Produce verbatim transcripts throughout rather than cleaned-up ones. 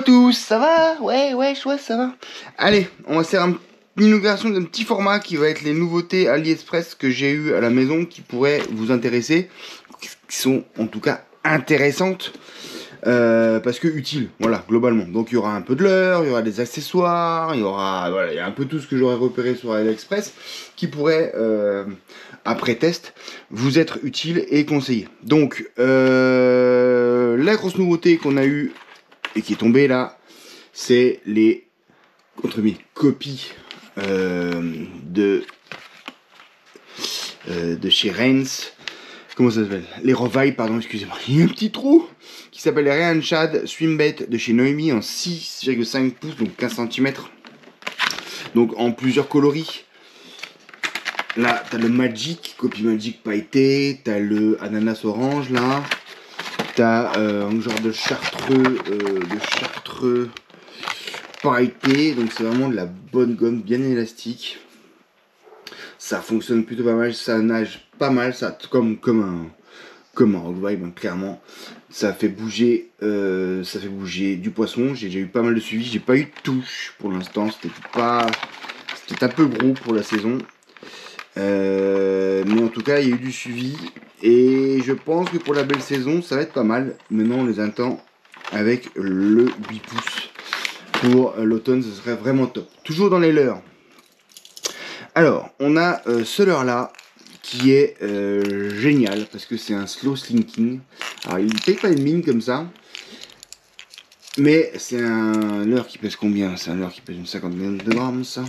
à tous, ça va? Ouais, ouais, ouais, ça va. Allez, on va faire un, une inauguration d'un petit format qui va être les nouveautés AliExpress que j'ai eu à la maison qui pourraient vous intéresser, qui sont en tout cas intéressantes, euh, parce que utiles, voilà, globalement. Donc il y aura un peu de leurre, il y aura des accessoires, il y aura, voilà, il y a un peu tout ce que j'aurais repéré sur AliExpress qui pourrait, euh, après test, vous être utile et conseillé. Donc, euh, la grosse nouveauté qu'on a eue et qui est tombé là, c'est les entre guillemets copies euh, de euh, de chez Rennes. Comment ça s'appelle? Les Revive, pardon, excusez-moi. Il y a un petit trou qui s'appelle les Ryan Shad Swimbait de chez Noemi en six virgule cinq pouces, donc quinze centimètres. Donc en plusieurs coloris. Là, t'as le Magic, copie Magic pailleté, t'as le ananas orange là. T'as euh, un genre de chartreux, euh, de chartreux pailleté, donc c'est vraiment de la bonne gomme, bien élastique. Ça fonctionne plutôt pas mal, ça nage pas mal, ça comme comme un comme un rock vibe, hein, clairement. Ça fait bouger, euh, ça fait bouger du poisson. J'ai déjà eu pas mal de suivi, j'ai pas eu de touche pour l'instant. C'était pas, c'était un peu gros pour la saison. Euh, mais en tout cas, il y a eu du suivi. Et je pense que pour la belle saison, ça va être pas mal. Maintenant, on les attend avec le huit pouces. Pour l'automne, ce serait vraiment top. Toujours dans les leurres. Alors, on a euh, ce leurre-là qui est euh, génial parce que c'est un slow slinking. Alors, il ne paye pas une mine comme ça. Mais c'est un leurre qui pèse combien? C'est un leurre qui pèse une cinquantaine de grammes, ça.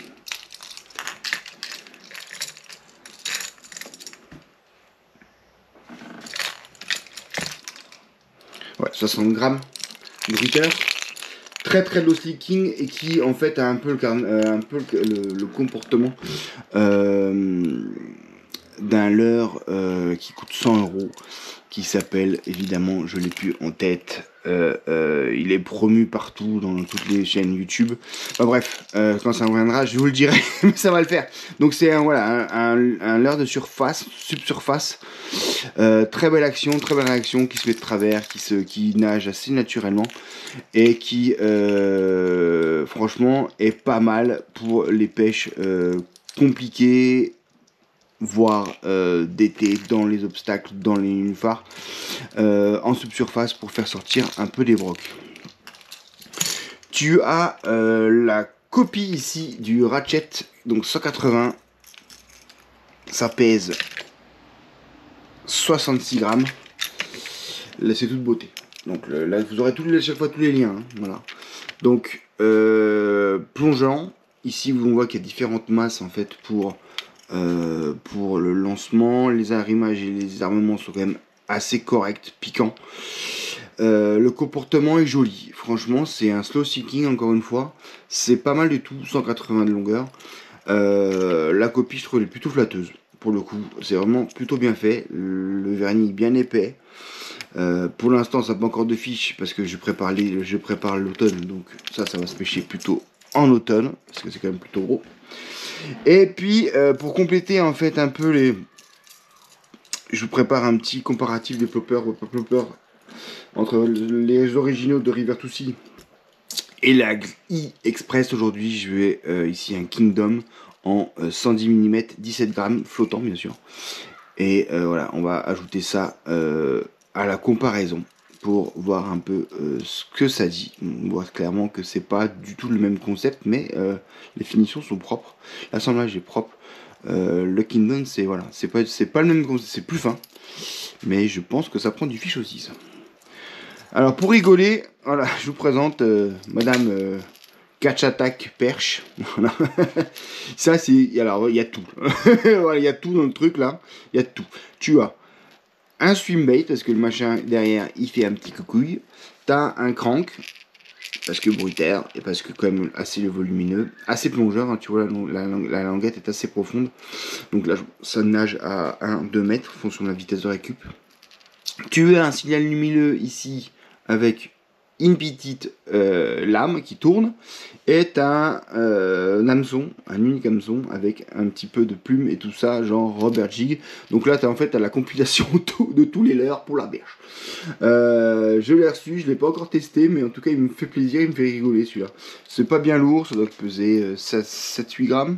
Ouais, soixante grammes de Ritter. Très très low slinking et qui en fait a un peu le, euh, un peu le, le, le comportement euh, d'un leurre euh, qui coûte cent euros, qui s'appelle évidemment, je l'ai plus en tête, euh, euh, il est promu partout dans toutes les chaînes YouTube. Enfin bref, euh, quand ça reviendra, je vous le dirai, mais ça va le faire. Donc c'est un, voilà, un, un, un leurre de surface, subsurface, euh, très belle action, très belle réaction, qui se met de travers, qui, se, qui nage assez naturellement et qui euh, franchement est pas mal pour les pêches euh, compliquées, voire euh, d'été, dans les obstacles, dans les nénuphars, euh, en subsurface pour faire sortir un peu des brocs. Tu as euh, la copie ici du Ratchet, donc cent quatre-vingts, ça pèse soixante-six grammes, là c'est toute beauté. Donc là vous aurez tous les, à chaque fois tous les liens, hein, voilà. Donc euh, plongeant, ici on voit qu'il y a différentes masses en fait pour Euh, pour le lancement. Les arrimages et les armements sont quand même assez corrects, piquants. Euh, le comportement est joli. Franchement, c'est un slow sinking encore une fois. C'est pas mal du tout, cent quatre-vingts de longueur. Euh, la copie, je trouve, elle est plutôt flatteuse. Pour le coup, c'est vraiment plutôt bien fait. Le vernis bien épais. Euh, pour l'instant, ça n'a pas encore de fiche parce que je prépare les, je prépare l'automne. Donc ça, ça va se pêcher plutôt en automne parce que c'est quand même plutôt gros. Et puis euh, pour compléter en fait un peu les, je vous prépare un petit comparatif des ploppers, ploppers entre les originaux de River to Sea et la E-Express. Aujourd'hui je vais euh, ici un Kingdom en euh, cent dix millimètres, dix-sept grammes, flottant bien sûr. Et euh, voilà, on va ajouter ça euh, à la comparaison pour voir un peu euh, ce que ça dit. On voit clairement que c'est pas du tout le même concept, mais euh, les finitions sont propres, l'assemblage est propre. Euh, le Kingdom, c'est voilà, c'est pas c'est pas le même concept, c'est plus fin, mais je pense que ça prend du fiche aussi ça. Alors pour rigoler, voilà, je vous présente euh, Madame euh, Catch Attack Perche. Voilà. Ça c'est, alors il y a tout. Voilà, il y a tout dans le truc là, il y a tout. Tu as un swimbait parce que le machin derrière il fait un petit coucouille. T'as un crank parce que bruitaire et parce que quand même assez volumineux, assez plongeur, hein, tu vois la, la, la languette est assez profonde. Donc là ça nage à un deux mètres en fonction de la vitesse de récup. Tu as un signal lumineux ici avec une petite euh, lame qui tourne et un, euh, un hameçon, un unique hameçon avec un petit peu de plume et tout ça, genre Robert Jig. Donc là, tu as en fait as la compilation de tous les leurres pour la berge. Euh, je l'ai reçu, je l'ai pas encore testé, mais en tout cas, il me fait plaisir, il me fait rigoler celui-là. C'est pas bien lourd, ça doit peser euh, sept huit grammes.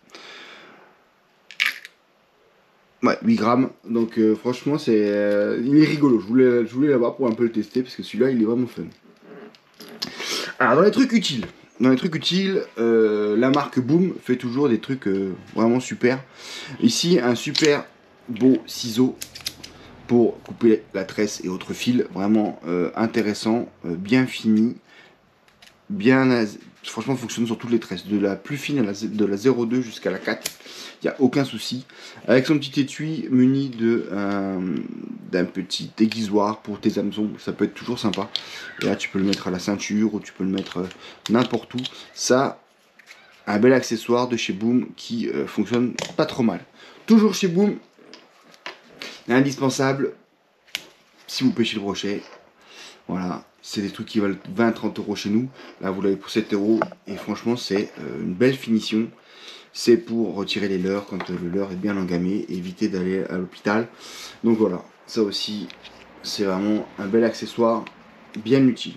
Ouais, huit grammes, donc euh, franchement, c'est, euh, il est rigolo. Je voulais, je voulais l'avoir pour un peu le tester parce que celui-là, il est vraiment fun. Alors, dans les trucs utiles, dans les trucs utiles, euh, la marque Boom fait toujours des trucs euh, vraiment super. Ici, un super beau ciseau pour couper la tresse et autres fils, vraiment euh, intéressant, euh, bien fini, bien, franchement fonctionne sur toutes les tresses, de la plus fine à la, de la zéro deux jusqu'à la quatre, il n'y a aucun souci, avec son petit étui muni de euh, d'un petit aiguisoir pour tes hameçons, ça peut être toujours sympa, et là tu peux le mettre à la ceinture, ou tu peux le mettre euh, n'importe où, ça, un bel accessoire de chez Boom qui euh, fonctionne pas trop mal. Toujours chez Boom, indispensable, si vous pêchez le brochet, voilà, c'est des trucs qui valent vingt à trente euros chez nous. Là, vous l'avez pour sept euros. Et franchement, c'est euh, une belle finition. C'est pour retirer les leurres quand euh, le leurre est bien engamé. Éviter d'aller à l'hôpital. Donc voilà, ça aussi, c'est vraiment un bel accessoire bien utile.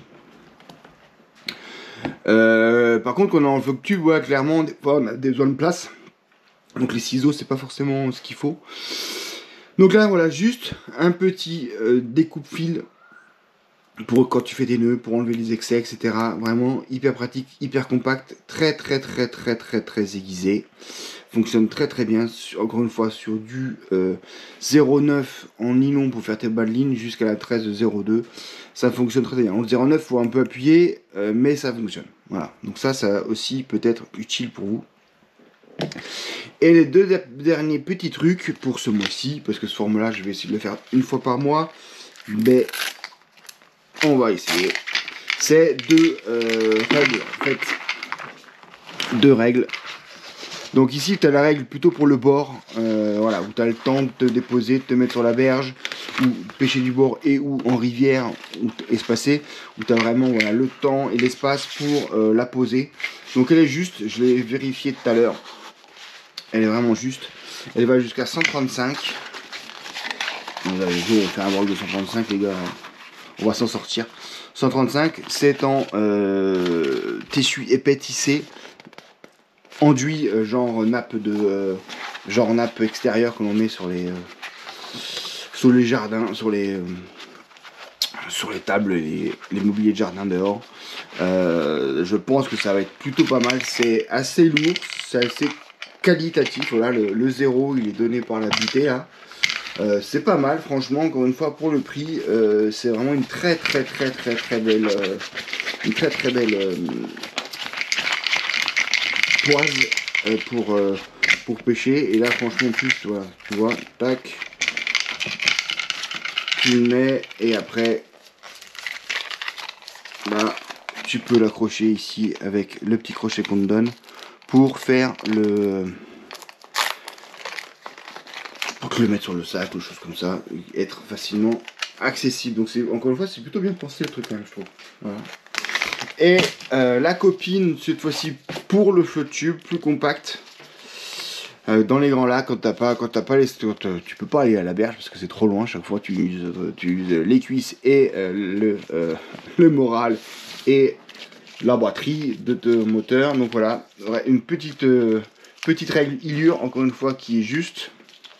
Euh, par contre, quand on est en vlog tube, ouais, clairement, des fois, on a besoin de place. Donc les ciseaux, c'est pas forcément ce qu'il faut. Donc là, voilà, juste un petit euh, découpe-fil pour quand tu fais des nœuds, pour enlever les excès, et cetera. Vraiment hyper pratique, hyper compact, très très très très très très aiguisé. Fonctionne très très bien, encore une fois, sur du euh, zéro neuf en nylon pour faire tes bas de ligne jusqu'à la treize de zéro deux. Ça fonctionne très bien. En zéro neuf, il faut un peu appuyer, euh, mais ça fonctionne. Voilà, donc ça, ça aussi peut être utile pour vous. Et les deux derniers petits trucs pour ce mois-ci, parce que ce format-là, je vais essayer de le faire une fois par mois, mais on va essayer. C'est deux euh, règles, en fait. Deux règles. Donc ici, tu as la règle plutôt pour le bord, euh, voilà, où tu as le temps de te déposer, de te mettre sur la berge, ou pêcher du bord et ou en rivière, ou espacé, où tu as vraiment voilà, le temps et l'espace pour euh, la poser. Donc elle est juste, je l'ai vérifié tout à l'heure, elle est vraiment juste. Elle va jusqu'à cent trente-cinq. On va faire un bord de cent trente-cinq, les gars, on va s'en sortir. cent trente-cinq, c'est en euh, tissu épais tissé, enduit euh, genre nappe de euh, genre nappe extérieure que l'on met sur les euh, sur les jardins, sur les euh, sur les tables, les, les mobiliers de jardin dehors. Euh, je pense que ça va être plutôt pas mal. C'est assez lourd, c'est assez qualitatif. Voilà, le, le zéro, il est donné par la butée là. Euh, c'est pas mal, franchement, encore une fois, pour le prix, euh, c'est vraiment une très très très très très belle, euh, une très très belle euh, poise euh, pour, euh, pour pêcher. Et là, franchement, en plus, voilà, tu vois, tac, tu le mets et après, là, tu peux l'accrocher ici avec le petit crochet qu'on te donne pour faire le... pour te le mettre sur le sac ou choses comme ça, être facilement accessible. Donc c'est encore une fois, c'est plutôt bien pensé le truc quand même, je trouve. Voilà. Et euh, la copine, cette fois-ci pour le float tube, plus compact. Euh, dans les grands lacs, quand t'as pas, quand t'as pas les, tu peux pas aller à la berge parce que c'est trop loin. Chaque fois, tu uses, tu uses les cuisses et euh, le, euh, le moral et la batterie de ton moteur. Donc voilà, une petite, euh, petite règle Illure, encore une fois, qui est juste.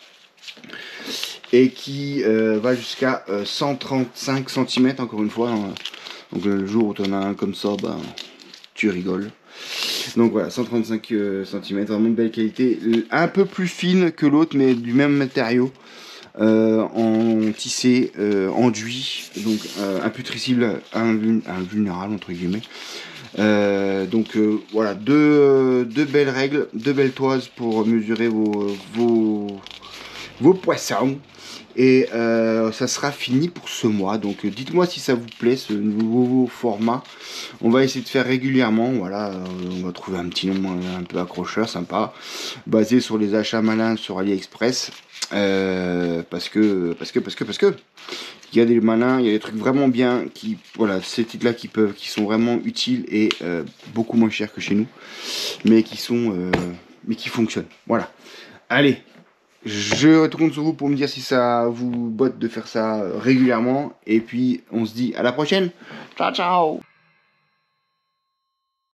Et qui euh, va jusqu'à euh, cent trente-cinq centimètres, encore une fois. Hein. Donc le jour où tu en as un comme ça, ben, tu rigoles. Donc voilà, cent trente-cinq euh, centimètres, vraiment de belle qualité. Un peu plus fine que l'autre, mais du même matériau. Euh, en tissé, euh, enduit, donc euh, imputrescible, invulnérable, entre guillemets. Euh, donc euh, voilà, deux, deux belles règles, deux belles toises pour mesurer vos, vos, vos poissons. Et euh, ça sera fini pour ce mois. Donc euh, dites-moi si ça vous plaît, ce nouveau format. On va essayer de faire régulièrement. Voilà, euh, on va trouver un petit nom un peu accrocheur, sympa, basé sur les achats malins sur AliExpress. Euh, parce que, parce que, parce que, parce que, il y a des malins, il y a des trucs vraiment bien, qui, voilà, ces titres là qui peuvent, qui sont vraiment utiles et euh, beaucoup moins chers que chez nous, mais qui sont, euh, mais qui fonctionnent. Voilà. Allez, je compte sur vous pour me dire si ça vous botte de faire ça régulièrement, et puis on se dit à la prochaine. Ciao, ciao.